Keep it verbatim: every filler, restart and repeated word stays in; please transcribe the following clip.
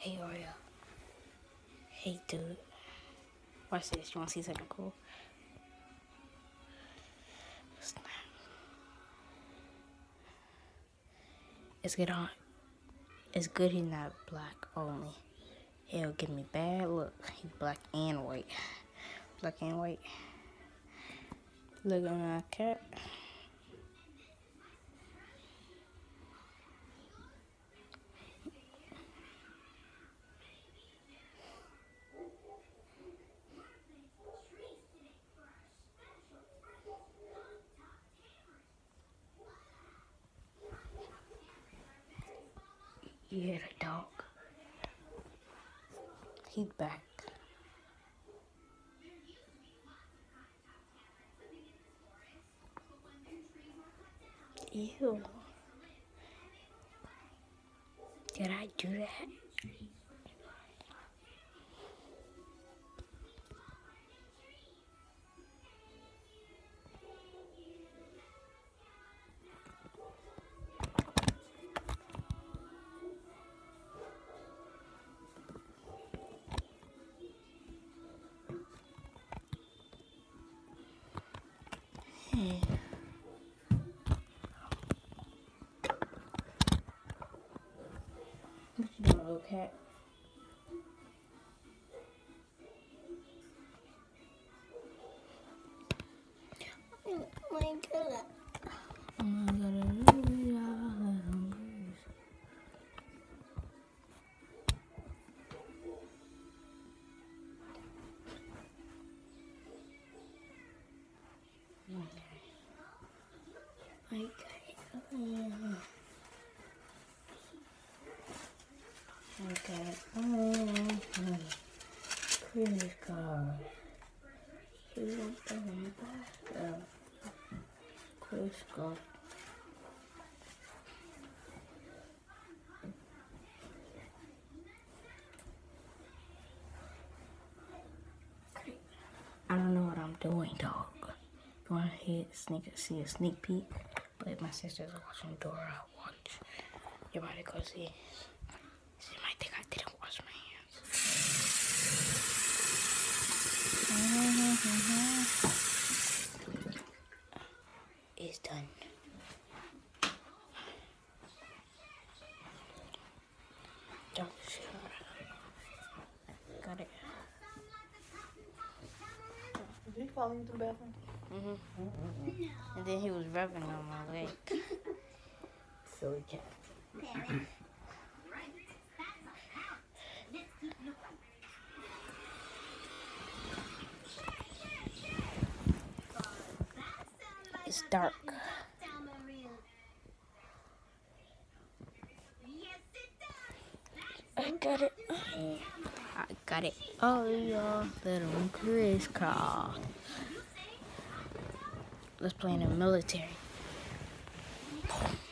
Hey, Oreo. Hey, dude. Watch this. You want to see something cool? Snap. It's good on. It's good he's not black only. He'll give me bad look. He's black and white. Black and white. Look at my cat. Yeah, the dog. He's back. Ew. Did I do that? Hmm. What you doing, little cat? Oh my god. Oh my god. Okay. Okay. Oh, credit card. Credit card. Credit card. I don't know what I'm doing, dog. You want to hit sneak see a sneak peek? But if my sister's watching Dora, I'll watch. You about to go see. She might think I didn't wash my hands. It's done. Don't shoot. Got it. Did he fall into the bathroom? Mm-hmm. Mm-hmm. And then he was rubbing on my leg. Silly cat. It's dark. I got it. I got it. Oh, yeah, little Chris car. Let's play in the military.